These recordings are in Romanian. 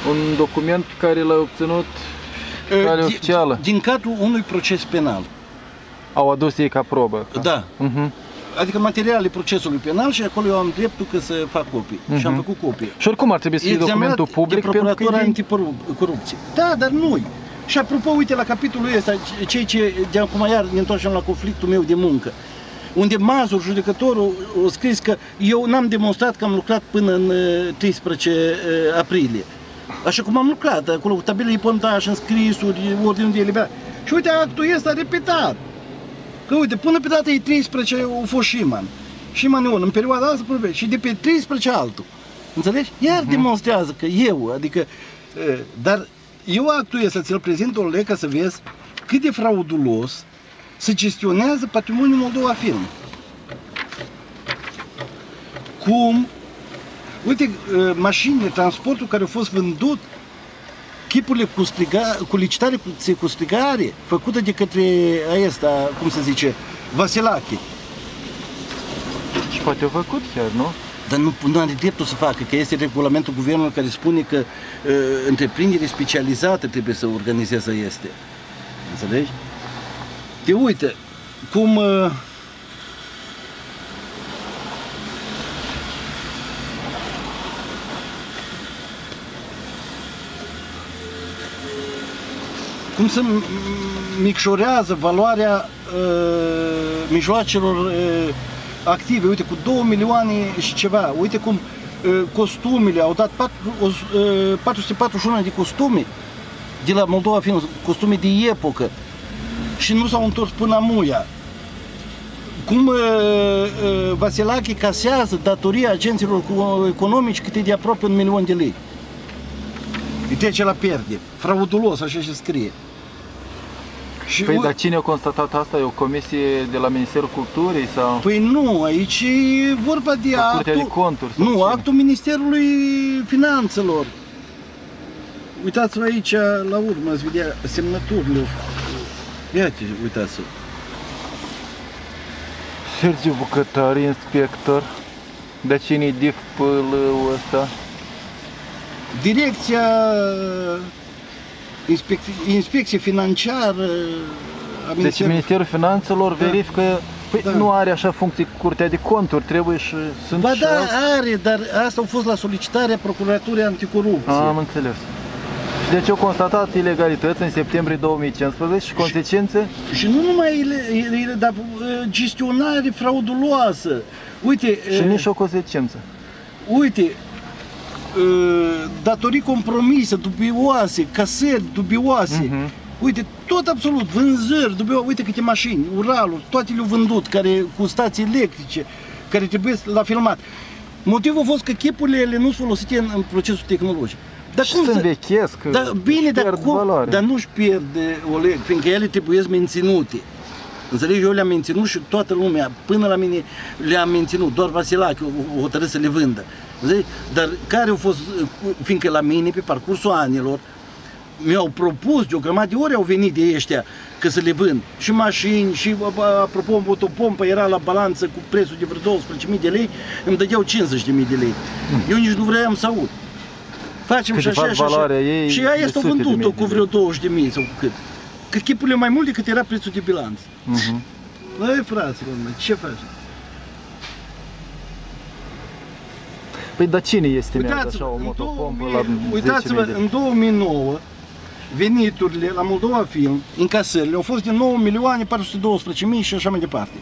Un document pe care l-ai obținut cale oficială. Din cadrul unui proces penal. Au adus ei ca probă. Da. Adică materialele procesului penal și acolo eu am dreptul că să fac copii. Și am făcut copii. Și oricum ar trebui să fie documentul public de procuratura anticorupție. Da, dar nu-i. Și apropo, uite, la capitolul ăsta, cei ce de acum iar ne întoarcem la conflictul meu de muncă, unde Mazur, judecătorul, a scris că eu n-am demonstrat că am lucrat până în 13 aprilie. Așa cum am lucrat, acolo cu tabelele pontaj, înscrisuri, ordinul de eliberare. Și uite, actul ăsta a repetat. Că uite, până pe data 13 a fost Șiman. Șiman Ion, în perioada asta probabil, și de pe 13 altul. Înțelegi? Iar demonstrează că eu, adică, dar eu actul ăsta ți-l prezint, Oleg, ca să vezi cât de fraudulos se gestionează patrimoniul Moldova Film. Cum, uite, mașinile, transportul care a fost vândut, chipurile cu licitare cu strigare, făcută de către ăsta, cum se zice, Vasilache. Și poate au făcut chiar, nu? Dar nu are dreptul să facă, că este regulamentul guvernului care spune că întreprindere specializată trebuie să organizeze este. Înțelegi? Te uite, cum... cum se micșorează valoarea mijloacelor active. Uite, cu 2 milioane și ceva. Uite cum costumele, au dat 441 de costume de la Moldova Film, costume de epocă, și nu s-au întors până amuia. Cum Vasilache casează datoria agenților economici câte de aproape 1 milion de lei. Îi trece la pierde. Fraudulos, așa se scrie. Și păi, dar cine a constatat asta? E o comisie de la Ministerul Culturii? Sau? Păi nu, aici e vorba de Curtea de Conturi? Nu, cine? Actul Ministerului Finanțelor. Uitați-vă aici, la urmă, ați vedea semnăturile. Iată, uitați-vă. Sergiu Bucătar, inspector. Dar cine-i DIF-ul ăsta? Direcția Inspecție Financiară a Deci Ministerul Finanțelor verifică, păi nu are așa funcții Curtea de Conturi, trebuie și sunt ba și da, are, dar asta a fost la solicitarea Procuraturii Anticorupție. Am înțeles. Și deci au constatat ilegalități în septembrie 2015 și consecințe? Și nu numai dar gestionare frauduloasă. Uite, și nici o consecință. Uite, datorii compromise, dubioase, casări dubioase. Uite, tot absolut, vânzări dubioase. Uite câte mașini, Uraluri, toate le-au vândut, care, cu stații electrice, care trebuie la filmat. Motivul a fost că chipurile ele nu sunt folosite în procesul tehnologic. Dar și se învechesc, bine, dar nu-și pierde, Oleg, fiindcă ele trebuie menținute. Înțelegi? Eu le-am menținut și toată lumea, până la mine, le-am menținut. Doar Vasilache o hotărât să le vândă. Înțelegi? Dar care au fost, fiindcă la mine, pe parcursul anilor, mi-au propus, de o grămadă de ori au venit de ăștia, că să le vând. Și mașini, și, apropo, o motopompă era la balanță cu prețul de vreo 12.000 de lei, îmi dădeau 50.000 de lei. Eu nici nu vreau să aud. Facem și așa, și așa. Și aia este vândut-o cu vreo 20.000 sau cu cât. Că chipurile mai mult decât era prețul de bilanț. Băi, fraților, ce faci? Păi, dar cine estimează așa o motopompă la 10.000 de lei? Uitați-vă, în 2009, veniturile la Moldova Film, încasările, au fost de 9.412.000 și așa mai departe.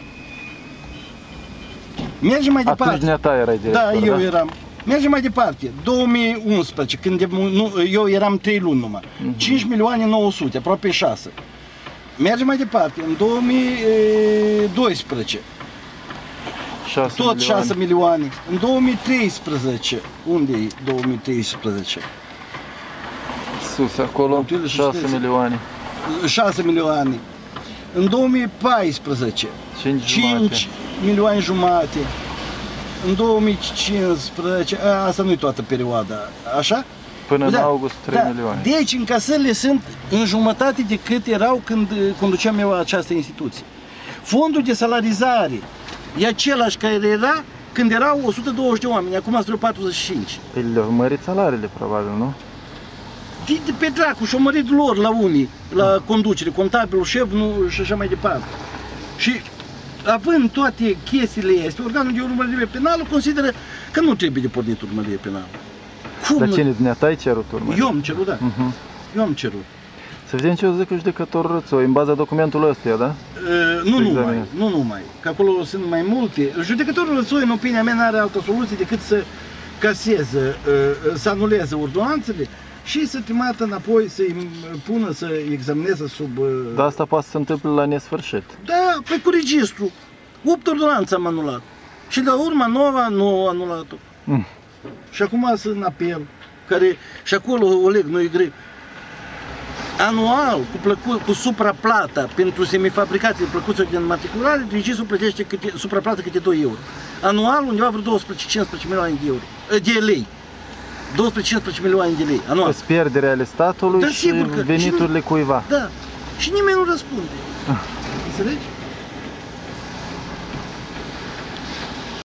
Mergem mai departe. Atunci dumneata erai director, da? Eu eram. Mergem mai departe. 2011, când eu eram 3 luni numai. 5.900.000, aproape 6. Mergem mai departe. În 2012. 6 tot milioane. 6 milioane. În 2013. Unde e 2013? Sus, acolo, 6 milioane. 6 milioane. În 2014. 5 milioane jumate. În 2015, asta nu e toată perioada, așa? Până în august 3 milioane. Deci încasările sunt în jumătate de cât erau când conduceam eu această instituție. Fondul de salarizare e același care era când erau 120 de oameni, acum sunt 45. Păi le-au mărit salariile, probabil, nu? de pe dracu și-o mărit lor la unii, la conducere, contabilul, șef și așa mai departe. Și având toate chestiile astea, organul de urmărire penală consideră că nu trebuie de pornit urmărire penală. Dar cine dumneata ai cerut urmărire? Eu am cerut, da. Eu am cerut. Să vedem ce o zic judecătorul Rățoi, în baza documentului ăsta, da? Nu numai, că acolo sunt mai multe. Judecătorul Rățoi, în opinia mea, n-are altă soluție decât să caseze, să anuleze ordonanțele și să trimită înapoi, să-i pună, să examineze sub... Dar asta poate să se întâmple la nesfârșit. Da, pe cu registru. 8 ordonanțe am anulat. Și de urmă nova nu a anulat-o. Și acum sunt în apel, care, și acolo, Oleg, nu e greu. Anual, cu supraplata pentru semifabricatele plăcuțe de înmatriculare, registrul plătește supraplată câte 2 euro. Anual, undeva vreo 12-15 milioane de euro, de lei. 12-15 milioane de lei, anual. Sunt pierdere ale statului, da, și veniturile cuiva. Da, și nimeni nu răspunde. Înțelegi?